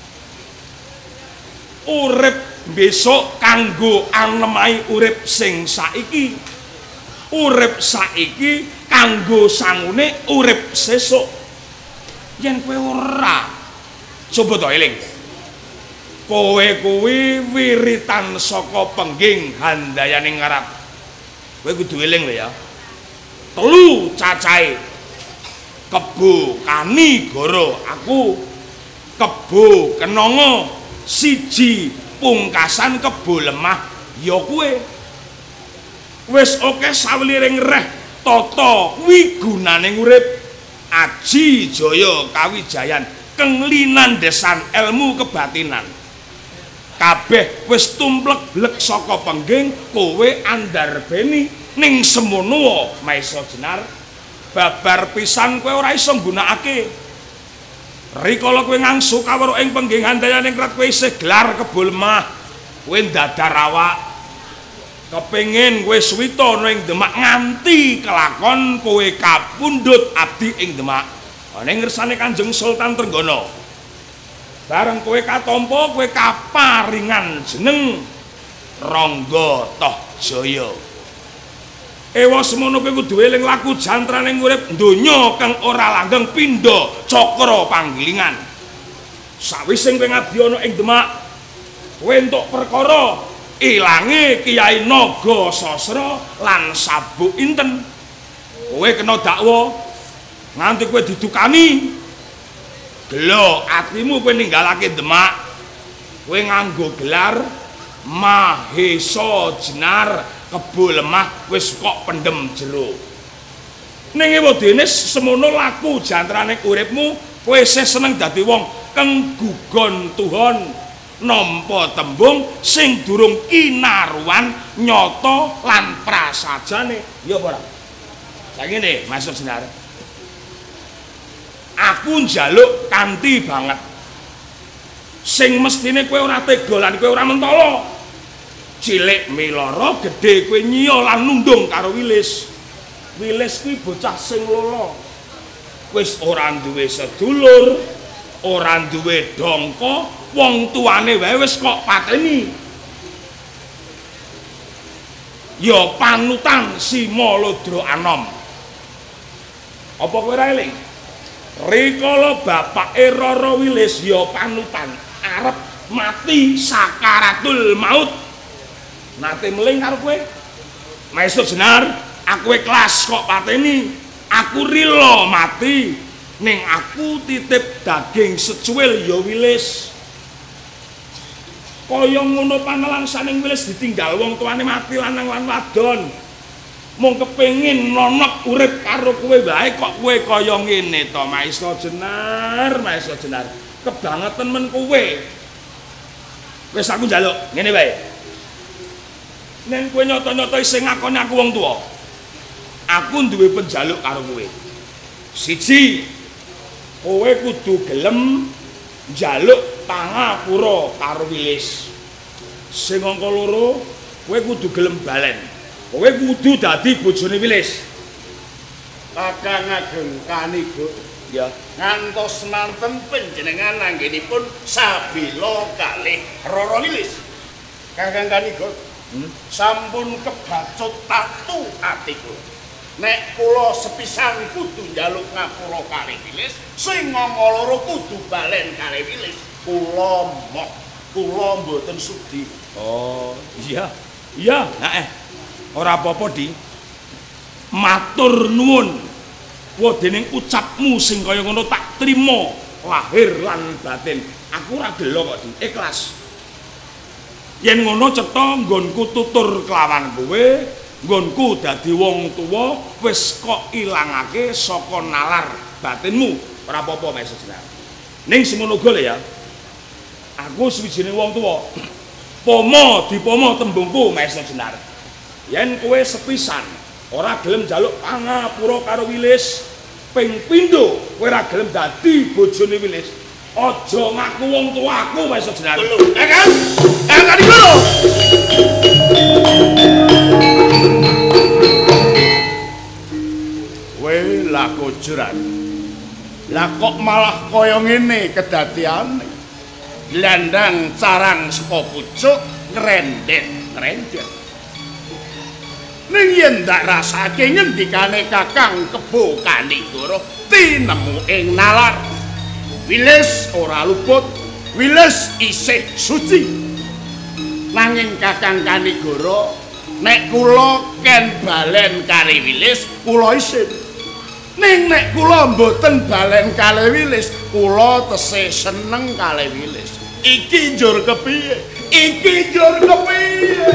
urip besok kanggo anemai urip sing saiki. Urip saiki kanggo sangune urip sesuk. Yen kowe ora coba to eling. Kowe kuwi wiritan saka pengging handayaning ngarap. Kowe kudu eling lho ya. 3 cacahe. Kebo Kanigara aku, Kebo Kenanga, 1 pungkasan Kebo Lemah ya kowe. Wis akeh saweliring reh tata wigunaning urip. Aji Jaya Kawijayan kenglinan desan ilmu kebatinan. Kabeh wis tumplek-blek saka pengging kowe andarbeni ning semono wae Maisa Jenar. Babar pisan kowe ora iso nggunakake. Rikala kowe ngangsu kaweruh ing pengging handayaning krat kowe isih gelar Kebo Lemah. Kowe dadar awak kepengin kowe suwita ning Demak nganti kelakon kowe kapundhut abdi ing Demak ning ngersane Kanjeng Sultan Trenggana. Bareng kowe katampa kowe kaparingan jeneng Rangga Tohjaya. Ewa semono kowe kudu eling laku jantraning urip donya kang ora langgeng pindha cakra panggilingan. Sawise kowe ngabdi ana ing Demak, kowe entuk perkara ilange Kiai Naga Sasra lan sabuk inten. Kowe kena dakwa nganti kowe didukani. Gelo atimu kowe ninggalake Demak. Kowe nganggo gelar Mahesa Jenar Kebo Lemah wis kok pendem jero. Ning wedene semono laku jantrane uripmu, kowe isih seneng dadi wong kang gugon Tuhan nampa tembung sing durung kinaruan nyata lan prasajane. Ya apa ora? Saiki ngene, Mas Jenar. Aku njaluk kanthi banget. Sing mestine kowe ora tega lan kowe ora mentala. Cilik miloro, gedhe kowe nyiya lan nundung karo Wilis. Wilis kuwi bocah sing lolo. Wis ora duwe sedulur, ora duwe dongko, wong tuane wae wis kok pateni. Ya panutan si Malodra Anom. Apa kowe ora eling? Rikala bapake Rara Wilis ya panutan arep mati sakaratul maut. Nate meling karo kowe. Maesuk Jenar, aku ikhlas kok pateni. Aku rila mati ning aku titip daging secuil ya Wilis. Kaya ngono panelangsaning Wilis ditinggal wong tuane mati lanang lan wadon. Mung kepengin nonok urip karo kowe wae kok kowe kaya ngene to Maesa Jenar, Maesa Jenar. Kebangetan men kowe. Wis aku njaluk ngene wae. Nen kowe nyata-nyata sing ngakoni aku wong tuwa. Aku duwe penjaluk karo kowe. Siji, kowe kudu gelem njaluk pangapura karo Wilis. Sing angka loro, kowe kudu gelem balen. Kowe kudu dadi bojone Wilis. Kakang Ageng Kanigo. Ya, Ngantos manten panjenengan anggenipun sabila kalih Rara Wilis. Kakang Kanigo. Sampun kebacut tatu atiku. Nek kula sepisan kudu njaluk ngapura kalih Wilis, sing angka loro kudu balen kalih Wilis. Kula mboten sudi. oh iya, iya, ora apa-apa Di. Matur nuwun. Wah dening ucapmu sing kaya ngono tak trima lahir lan batin. Aku ora gelo kok Di, ikhlas. Yen ngono cetha nggonku tutur kelawan kowe, nggonku dadi wong tuwa wis kok ilangake saka nalar batinmu. Ora apa-apa Mas Jenar. Ning semono uga ya. Aku suwijine wong tuwa. Pomo dipomo tembungku Mas Jenar. Yen kowe sepisan ora gelem njaluk pangapura karo Wilis, ping pindho kowe ora gelem dadi bojone Wilis, aja ngaku wong tuaku Mas Jenar. Kakang Kanigo. Kowe laku jeran. Lah kok malah kaya ngene kedadiane. Glandang carang saka pucuk ngrendet-ngrendet. Ning yen ndak rasake ngendikane Kakang Kebo Kanigoro tinemu ing nalar. Wilis ora luput, Wilis isih suci. Nanging Kakang Kanigoro, nek kula ken balen kali Wilis, kula isin. Ning nek kula mboten balen kali Wilis, kula tesih seneng kali Wilis. Iki njur kepiye? Iki njur kepiye?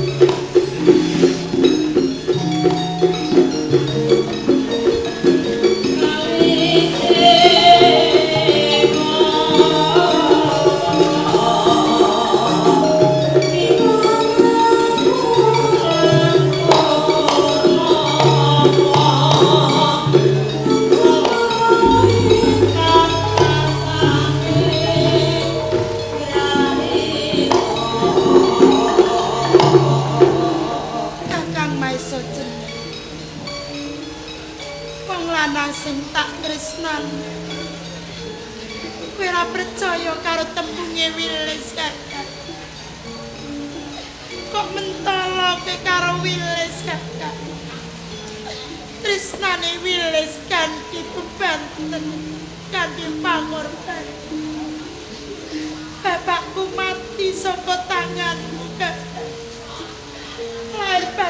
Sing tak tresnani. Kowe ora percaya karo tembunge Wilis Kakang. Kok mentolo kowe karo Wilis Kakang. Tresnane Wilis kanthi bebanten, kanthi pangorban. Bapakku mati saka tanganmu Kakang.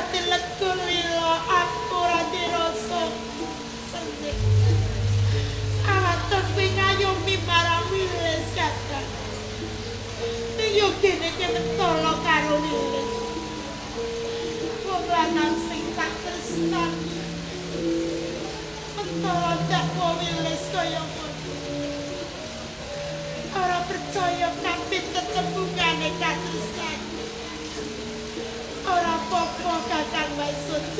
dadi lega lila aku ora dirasa seneng. Awaken kuwi ngayomi marang Wilis Kakang. Yo kene mentolo karo Wilis. Wong lanang sing tak tresnani. Mentolo dak Wilis kaya ngono. Ora percaya kabeh tetembungane katusan. Ora apa-apa Kakang Maisuci.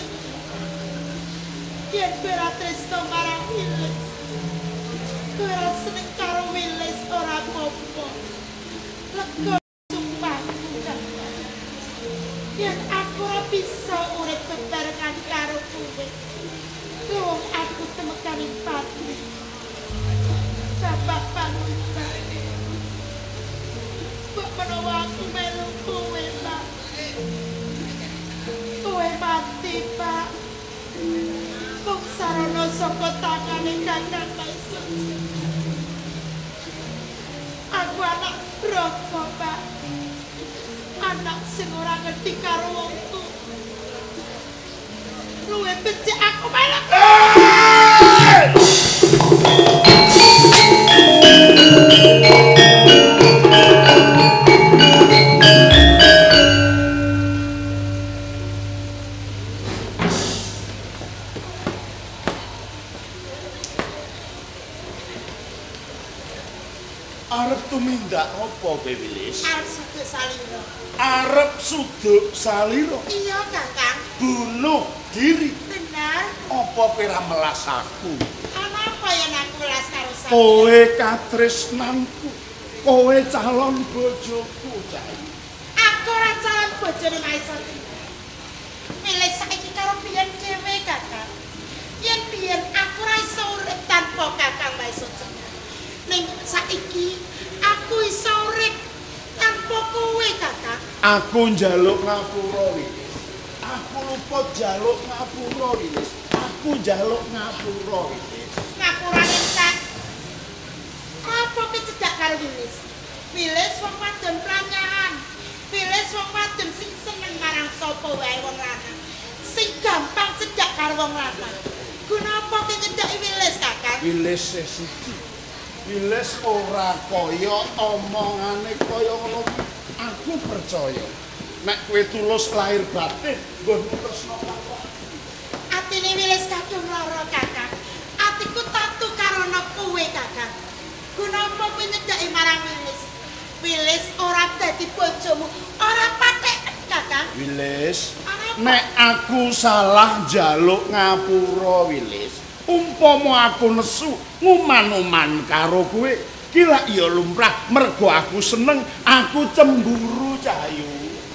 Yen ora tresno marang Wilis. Ora seneng karo Wilis ora apa-apa. Lega sumpahku Kakang. Yen aku ora bisa urip bebarengan karo kowe. Wong aku temekaning pati. Bapak Pangutan. Mbok menawa aku melu kowe, Pak. Kowe mati, Pak. Wong sarana saka tangane Kakang Maisuci. Aku anak broko, Pak. Anak sing ora ngerti karo wong tuwa. Luwe becik aku melu. Arep tumindak apa Wilis? Arep suduk salira. Arep suduk salira. Iya, Kakang. Bunuh diri. Benar. Apa pira melas aku? Ana apa yen aku las karo sampeyan? Kowe katresnanku. Kowe calon bojoku, Cai. Aku ora calon bojone Maisuci. Milih saiki karo biyen dhewe, Kakang. Yen biyen aku ora iso urip tanpa Kakang Maisuci. Ning saiki aku iso urip tanpa kowe, Kakang. Aku njaluk ngapura, Wilis. Aku lupa njaluk ngapura, Wilis. Aku njaluk ngapura, Wilis. Ngapurane tak. Apa kecedak karo Wilis? Wilis wong wadon pranyahan. Wilis wong wadon sing seneng marang sapa wae wong lanang. Sing gampang cedak karo wong lanang. Guna apa kecedaki Wilis, Kakang? Wilis sesiji. Wilis ora kaya omongane kaya ngono. Aku percaya nek kowe tulus lahir batin nggonmu tresna karo Atine Wilis kadung lara, Kakang. Atiku tatu karana kowe, Kakang. Guna apa kowe nyedaki marang Wilis? Wilis ora dadi bojomu, ora patek, Kakang. Wilis, nek aku salah njaluk ngapura, Wilis. Umpama aku nesu nguman-uman karo kowe, ki lak ya lumrah mergo aku seneng, aku cemburu, Cahayu.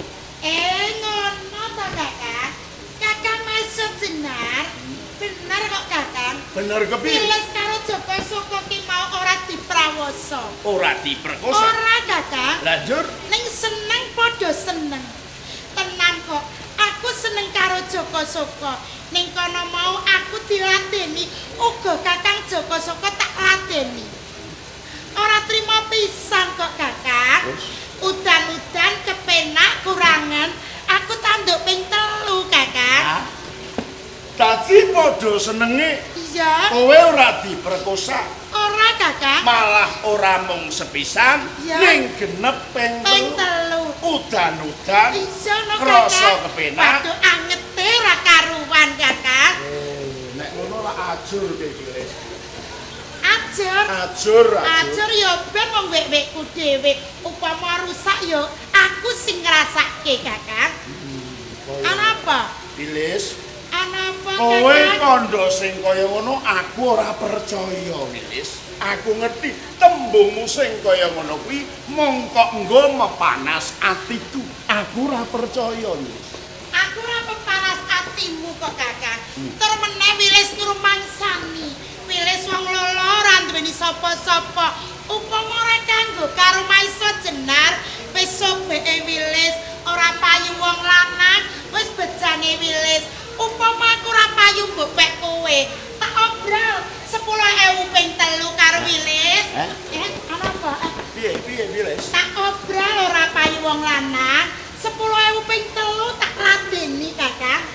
Ngono ta, Kakang? Kakang Maisuci benar. Bener kok, Kakang. Bener kepiye? Wilis karo Joko Soko ki mau ora diprawoso. Ora diperkosa. Ora, Kakang. Lanjut. Ning seneng padha seneng. Tenan kok. Aku seneng karo Joko Soko. Ning kono mau aku dilateni, uga Kakang Joko Soko tak lateni. Ora trima pisan kok, Kakang. Udan-udan kepenak kurangan, aku tanduk ping 3, Kakang. Dadi padha senenge Iya. kowe ora diperkosa. Ora, Kakang. Malah ora mung sepisan, Ya. ning genep ping Ping 3. 3. Udan-udan Iya no, krasa Kakang. kepenak. Waduh angete ora karuan, Kakang. Nek ngono lak ajur kowe Wilis. Ajur. Ajur. Ajur ya ben wong wek-wekku dhewe. Upama rusak ya aku sing ngrasake, Kakang. Ana apa? Wilis, Ana apa, kowe Kakang? kandha sing kaya ngono aku ora percaya, Wilis. Aku ngerti tembungmu sing kaya ngono kuwi mung kok nggo mepanas atiku. Aku ora percaya, Wilis. Aku ora pepanas atimu kok, Kakang. Tur meneh Wilis ngrumangsani. Wilis wong lolo ora duweni sapa-sapa. Upama ora kanggo karo Maisuci jenar, wis sobeke Wilis ora payu wong lanang, wis bejane Wilis. Upama aku ora payu mbok pek kowe, tak obral 10.000 ping 3 karo Wilis. Ana apa? Piye Wilis? Tak obral ora payu wong lanang, 10.000 ping 3 tak ladeni, Kakang.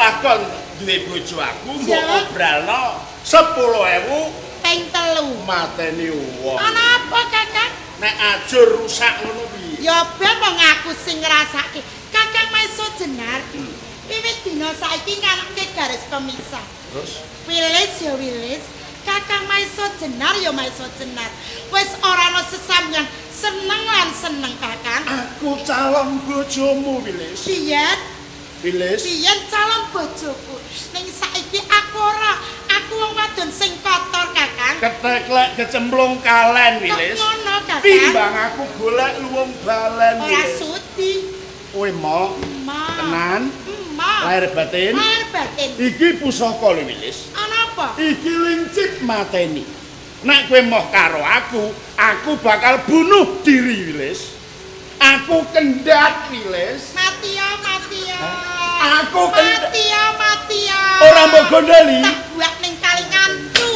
takon duwe bojo aku mbok obralno 10.000 ping 3. mateni wong. Ana apa, Kakang? Nek ajur rusak ngono piye? Ya ben wong aku sing ngrasake. Kakang Maiso Jenar. Wiwit dina saiki nganake garis pemisah. Terus Wilis ya wilis. Kakang Maiso Jenar ya Maiso Jenar. Wis ora ana sesampeyan seneng lan seneng, Kakang. aku calon bojomu Wilis. Biyen Wilis. biyen calon bojoku. Ning saiki aku ora. Aku wong wadon sing kotor, Kakang. Keteklek kecemplung kalen Wilis. Ngono, Kakang. Timbang aku golek luwung balen Ora Wilis. sudi. Kowe mo Ma. tenan Ma. lahir batin. Lahir batin. Iki pusaka lho Wilis. Ana apa? Iki lincip mateni. Nek kowe moh karo aku bakal bunuh diri Wilis. Aku kendat Wilis. Mati ya, mati ya. Aku kendat. Mati ya, mati ya. Ora mbok gondeli. Tak buat ning kalinganku.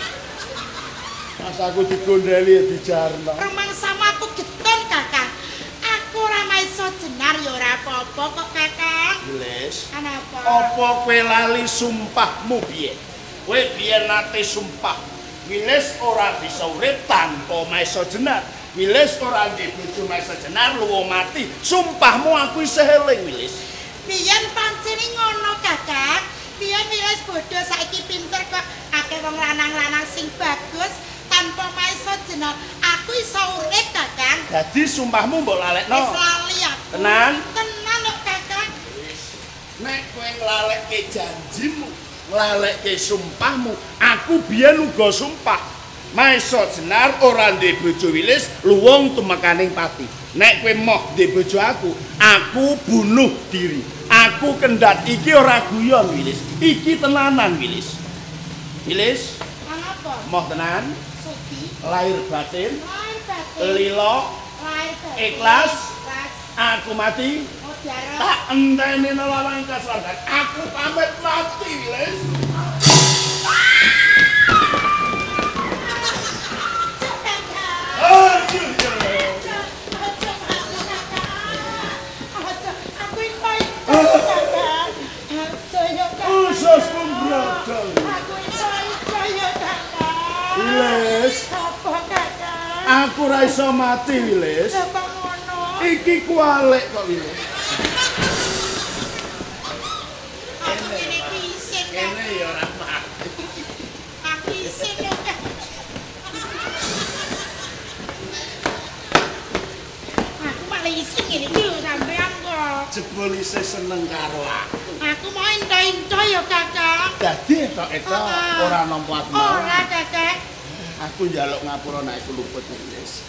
Pas aku digondeli ya dijarno. Remang sama aku getun, Kakang. Aku ora Maiso Jenar ya ora apa-apa kok, Kakang. Wilis. Ana apa? Apa kowe lali sumpahmu biyen? Kowe biyen nate sumpah. Wilis ora bisa urip tanpa Maiso Jenar. Wilis ora ndek bojo Maiso Jenar luwih mati. Sumpahmu aku isih eling Wilis. Biyen pancen ngono, Kakang. Biyen wis bodho saiki pinter kok. Akeh wong lanang-lanang sing bagus tanpa Maiso Jenar. Aku iso urip, Kakang. Dadi sumpahmu mbok Wis lalekno. lali aku. Tenan? Tenan kok, Kakang. Nek kowe nglalekke janjimu, nglalekke sumpahmu, aku biyen uga sumpah. Maiso Jenar ora ndek bojo Wilis, luwung tumekaning pati. Nek kowe moh ndek bojo aku bunuh diri. Aku kendat iki ora guyon Wilis. Iki tenanan Wilis. Wilis, Ana apa? moh tenan, Sudi. lahir batin, Lahir batin. lilo, Lahir batin. ikhlas. Ikhlas. aku mati. Oh, diarep. Tak enteni nelawang keselamatan. Aku pamit mati, Wilis. Usus pemberadal. Wilis, aku ra iso mati, Wilis. Iki kualik kok, Wilis. Kene ya ora mati. Aku malah isin ngene iki lho sampean kok. Jebul isih seneng karo aku. Aku mau ento-ento ya, Kakak. Dadi etok-etok ora nampa aku. Ora, Kakak. Aku njaluk ngapura nek aku luput, Wilis.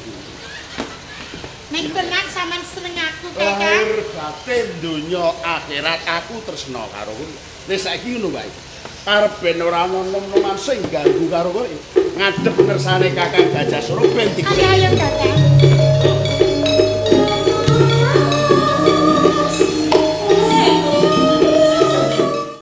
Nek tenan sampean seneng aku, Kakak. Lahir batin donya akhirat aku tresna karo kowe. Wis saiki ngono wae. Arep ben ora ana nom-noman sing ganggu karo kowe. Ngadep ngersane Kakang Gajah Suro ben Ayo, Kakak.